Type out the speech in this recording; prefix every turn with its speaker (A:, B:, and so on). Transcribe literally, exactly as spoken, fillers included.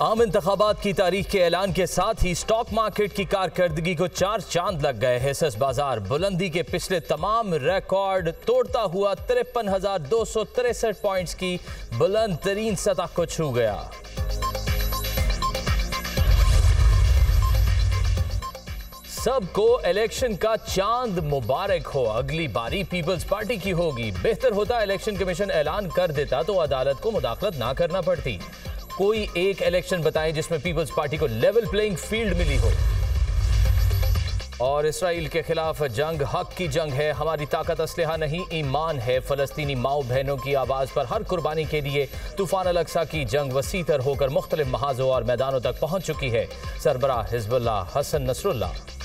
A: आम इंतखाबात की तारीख के ऐलान के साथ ही स्टॉक मार्केट की कारकर्दगी को चार चांद लग गए। हिस्सेस बाजार बुलंदी के पिछले तमाम रिकॉर्ड तोड़ता हुआ तिरपन हजार दो सौ तिरसठ पॉइंट्स की बुलंद तरीन सतह को छू गया। सबको इलेक्शन का चांद मुबारक हो। अगली बारी पीपल्स पार्टी की होगी। बेहतर होता इलेक्शन कमीशन ऐलान कर देता तो अदालत को मुदाखलत ना करना पड़ती। कोई एक इलेक्शन बताएं जिसमें पीपल्स पार्टी को लेवल प्लेइंग फील्ड मिली हो। और इसराइल के खिलाफ जंग हक की जंग है। हमारी ताकत असलहा नहीं ईमान है। फलस्तीनी माओ बहनों की आवाज पर हर कुर्बानी के लिए तूफान अल-अक्सा की जंग वसीतर होकर मुख्तलिफ महाजों और मैदानों तक पहुंच चुकी है। सरबराह हिजबुल्लाह हसन नसरुल्लाह।